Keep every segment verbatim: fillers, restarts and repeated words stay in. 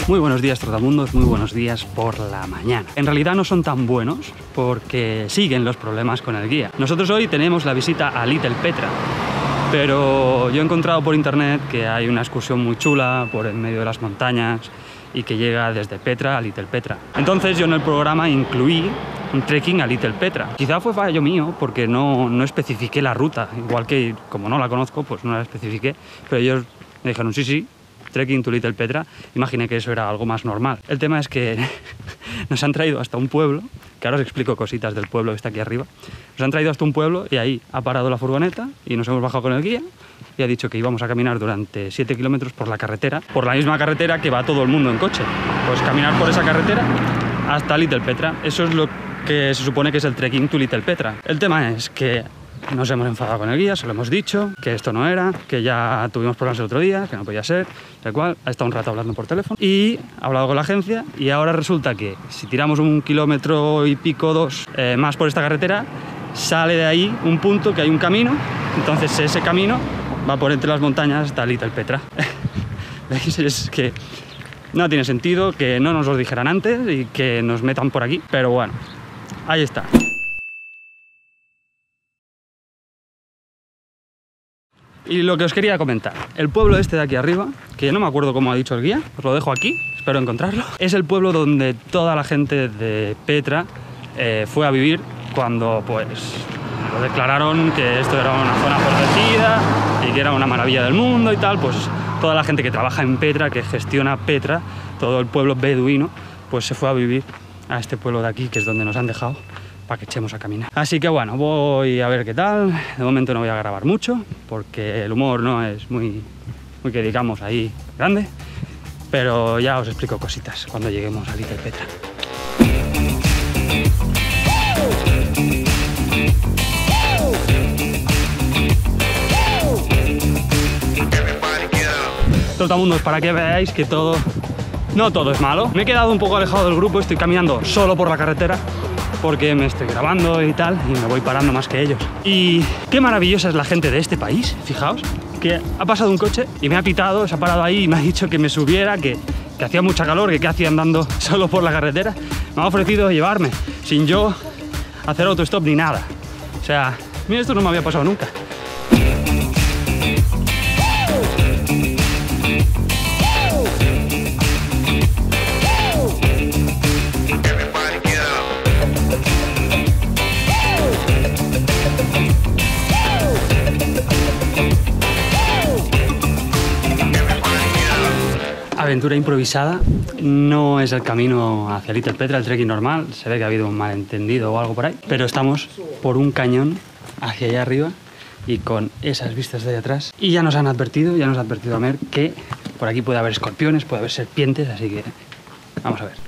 Muy buenos días, trotamundos, muy buenos días por la mañana. En realidad no son tan buenos porque siguen los problemas con el guía. Nosotros hoy tenemos la visita a Little Petra, pero yo he encontrado por internet que hay una excursión muy chula por en medio de las montañas y que llega desde Petra a Little Petra. Entonces yo en el programa incluí un trekking a Little Petra. Quizá fue fallo mío porque no, no especifiqué la ruta, igual que como no la conozco, pues no la especifiqué, pero ellos me dijeron sí, sí, trekking to Little Petra. Imaginé que eso era algo más normal. El tema es que nos han traído hasta un pueblo, que ahora os explico cositas del pueblo que está aquí arriba. Nos han traído hasta un pueblo y ahí ha parado la furgoneta y nos hemos bajado con el guía y ha dicho que íbamos a caminar durante siete kilómetros por la carretera, por la misma carretera que va todo el mundo en coche. Pues caminar por esa carretera hasta Little Petra. Eso es lo que se supone que es el trekking to Little Petra. El tema es que nos hemos enfadado con el guía, se lo hemos dicho, que esto no era, que ya tuvimos problemas el otro día, que no podía ser, tal cual. Ha estado un rato hablando por teléfono y ha hablado con la agencia y ahora resulta que si tiramos un kilómetro y pico, dos, eh, más por esta carretera, sale de ahí un punto que hay un camino, entonces ese camino va por entre las montañas hasta Little Petra. ¿Veis? Es que no tiene sentido que no nos lo dijeran antes y que nos metan por aquí, pero bueno, ahí está. Y lo que os quería comentar, el pueblo este de aquí arriba, que no me acuerdo cómo ha dicho el guía, os lo dejo aquí, espero encontrarlo, es el pueblo donde toda la gente de Petra eh, fue a vivir cuando pues lo declararon que esto era una zona protegida y que era una maravilla del mundo y tal. Pues toda la gente que trabaja en Petra, que gestiona Petra, todo el pueblo beduino, pues se fue a vivir a este pueblo de aquí, que es donde nos han dejado, para que echemos a caminar. Así que bueno, voy a ver qué tal. De momento no voy a grabar mucho porque el humor no es muy, muy que digamos ahí grande, pero ya os explico cositas cuando lleguemos a Little Petra. Trotamundos, para que veáis que todo, no todo es malo. Me he quedado un poco alejado del grupo, estoy caminando solo por la carretera porque me estoy grabando y tal, y me voy parando más que ellos. Y qué maravillosa es la gente de este país, fijaos, que ha pasado un coche y me ha pitado, se ha parado ahí y me ha dicho que me subiera, que, que hacía mucha calor, que qué hacía andando solo por la carretera. Me ha ofrecido llevarme, sin yo hacer autostop ni nada. O sea, mira, esto no me había pasado nunca. Aventura improvisada, no es el camino hacia Little Petra, el trekking normal, se ve que ha habido un malentendido o algo por ahí, pero estamos por un cañón hacia allá arriba y con esas vistas de ahí atrás. Y ya nos han advertido, ya nos ha advertido Amer que por aquí puede haber escorpiones, puede haber serpientes, así que vamos a ver.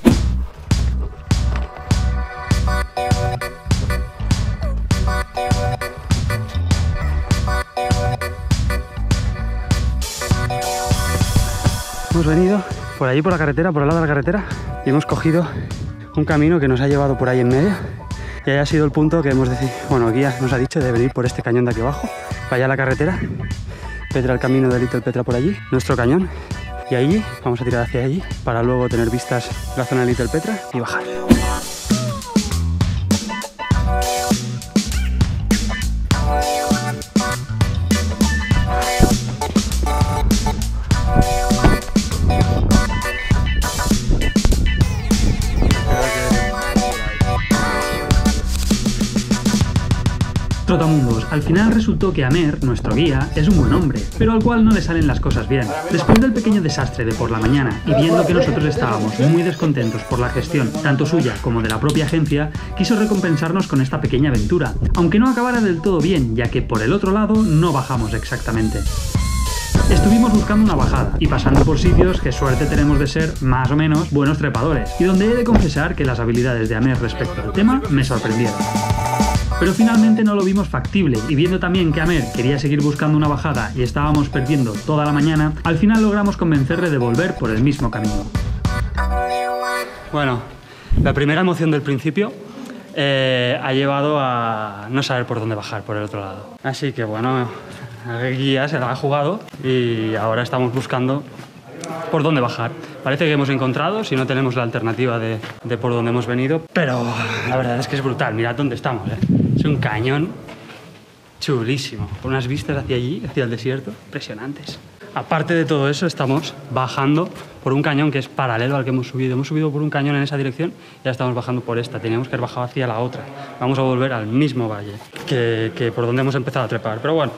Hemos venido por allí por la carretera, por el lado de la carretera, y hemos cogido un camino que nos ha llevado por ahí en medio. Y ahí ha sido el punto que hemos decidido, bueno, el guía nos ha dicho de venir por este cañón de aquí abajo, para allá la carretera, Petra, el camino de Little Petra por allí, nuestro cañón. Y allí vamos a tirar hacia allí para luego tener vistas la zona de Little Petra y bajar. Trotamundos, al final resultó que Amer, nuestro guía, es un buen hombre, pero al cual no le salen las cosas bien. Después del pequeño desastre de por la mañana y viendo que nosotros estábamos muy descontentos por la gestión tanto suya como de la propia agencia, quiso recompensarnos con esta pequeña aventura, aunque no acabara del todo bien, ya que por el otro lado no bajamos exactamente. Estuvimos buscando una bajada y pasando por sitios que suerte tenemos de ser más o menos buenos trepadores, y donde he de confesar que las habilidades de Amer respecto al tema me sorprendieron. Pero finalmente no lo vimos factible, y viendo también que Amer quería seguir buscando una bajada y estábamos perdiendo toda la mañana, al final logramos convencerle de volver por el mismo camino. Bueno, la primera emoción del principio eh, ha llevado a no saber por dónde bajar por el otro lado. Así que bueno, el guía se la ha jugado y ahora estamos buscando por dónde bajar. Parece que hemos encontrado, si no tenemos la alternativa de, de por dónde hemos venido, pero la verdad es que es brutal. Mirad dónde estamos, ¿eh? Es un cañón chulísimo, con unas vistas hacia allí, hacia el desierto, impresionantes. Aparte de todo eso, estamos bajando por un cañón que es paralelo al que hemos subido. Hemos subido por un cañón en esa dirección y ahora estamos bajando por esta. Teníamos que haber bajado hacia la otra. Vamos a volver al mismo valle que, que por donde hemos empezado a trepar, pero bueno.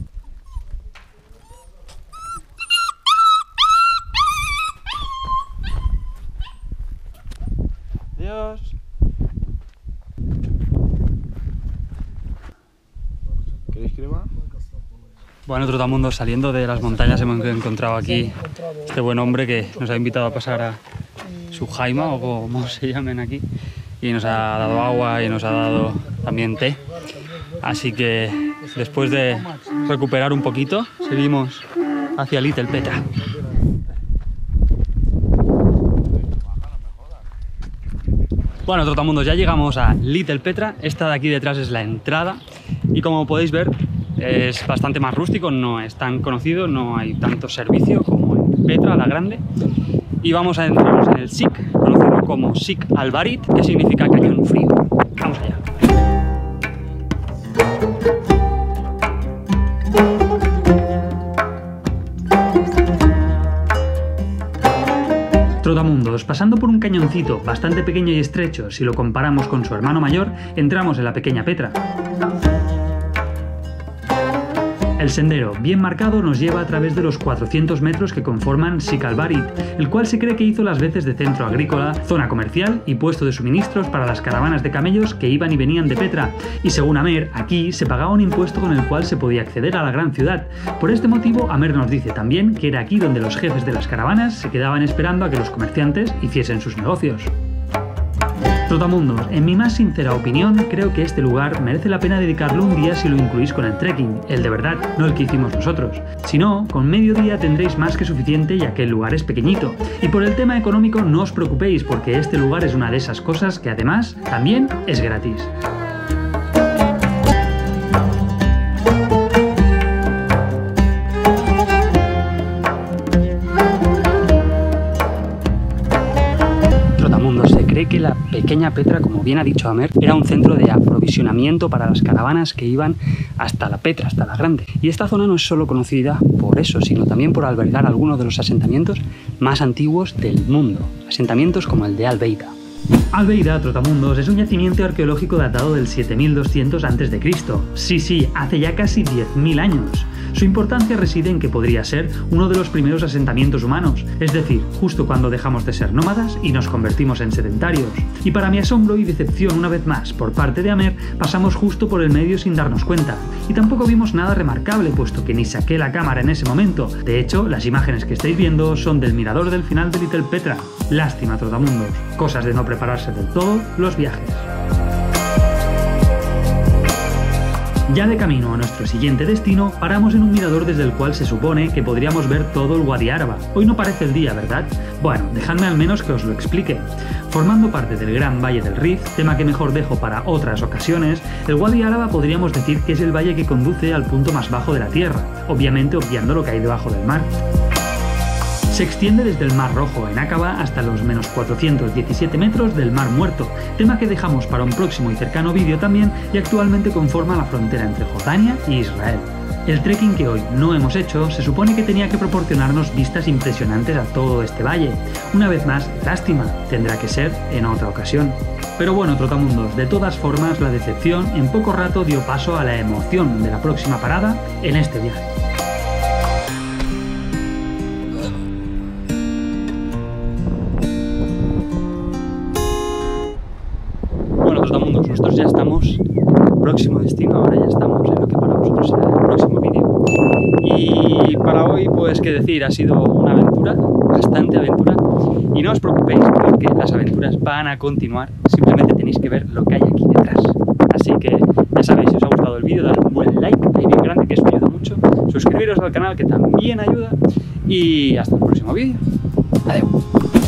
Adiós. ¿Queréis crema? Bueno, Trotamundos, saliendo de las montañas hemos encontrado aquí este buen hombre que nos ha invitado a pasar a su jaima, o como se llamen aquí, y nos ha dado agua y nos ha dado también té. Así que después de recuperar un poquito, seguimos hacia Little Petra. Bueno, Trotamundos, ya llegamos a Little Petra. Esta de aquí detrás es la entrada y como podéis ver es bastante más rústico, no es tan conocido, no hay tanto servicio como en Petra la Grande. Y vamos a entrarnos en el Sic, conocido como Sic Albarit, que significa cañón frío. Vamos allá. Trotamundos, pasando por un cañoncito bastante pequeño y estrecho, si lo comparamos con su hermano mayor, entramos en la pequeña Petra. El sendero, bien marcado, nos lleva a través de los cuatrocientos metros que conforman Sic Albarit, el cual se cree que hizo las veces de centro agrícola, zona comercial y puesto de suministros para las caravanas de camellos que iban y venían de Petra, y según Amer, aquí se pagaba un impuesto con el cual se podía acceder a la gran ciudad. Por este motivo, Amer nos dice también que era aquí donde los jefes de las caravanas se quedaban esperando a que los comerciantes hiciesen sus negocios. Trotamundos, en mi más sincera opinión, creo que este lugar merece la pena dedicarle un día si lo incluís con el trekking, el de verdad, no el que hicimos nosotros. Si no, con medio día tendréis más que suficiente ya que el lugar es pequeñito. Y por el tema económico no os preocupéis porque este lugar es una de esas cosas que además también es gratis. Se cree que la pequeña Petra, como bien ha dicho Amer, era un centro de aprovisionamiento para las caravanas que iban hasta la Petra, hasta la Grande. Y esta zona no es solo conocida por eso, sino también por albergar algunos de los asentamientos más antiguos del mundo. Asentamientos como el de Albeida. Albeida, Trotamundos, es un yacimiento arqueológico datado del siete mil doscientos antes de Cristo. Sí, sí, hace ya casi diez mil años. Su importancia reside en que podría ser uno de los primeros asentamientos humanos, es decir, justo cuando dejamos de ser nómadas y nos convertimos en sedentarios. Y para mi asombro y decepción una vez más por parte de Amer, pasamos justo por el medio sin darnos cuenta. Y tampoco vimos nada remarcable, puesto que ni saqué la cámara en ese momento. De hecho, las imágenes que estáis viendo son del mirador del final de Little Petra. Lástima, Trotamundos. Cosas de no prepararse del todo los viajes. Ya de camino a nuestro siguiente destino, paramos en un mirador desde el cual se supone que podríamos ver todo el Wadi Arba. Hoy no parece el día, ¿verdad? Bueno, dejadme al menos que os lo explique. Formando parte del Gran Valle del Rif, tema que mejor dejo para otras ocasiones, el Wadi Arba podríamos decir que es el valle que conduce al punto más bajo de la Tierra, obviamente obviando lo que hay debajo del mar. Se extiende desde el Mar Rojo en Aqaba hasta los menos cuatrocientos diecisiete metros del Mar Muerto, tema que dejamos para un próximo y cercano vídeo también y actualmente conforma la frontera entre Jordania y Israel. El trekking que hoy no hemos hecho se supone que tenía que proporcionarnos vistas impresionantes a todo este valle. Una vez más, lástima, tendrá que ser en otra ocasión. Pero bueno, Trotamundos, de todas formas la decepción en poco rato dio paso a la emoción de la próxima parada en este viaje. Trotamundos, nosotros ya estamos en el próximo destino, ahora ya estamos en lo que para vosotros será el próximo vídeo. Y para hoy, pues qué decir, ha sido una aventura, bastante aventura, y no os preocupéis porque las aventuras van a continuar, simplemente tenéis que ver lo que hay aquí detrás. Así que ya sabéis, si os ha gustado el vídeo, dale un buen like, ahí bien grande, que eso ayuda mucho, suscribiros al canal que también ayuda, y hasta el próximo vídeo. Adiós.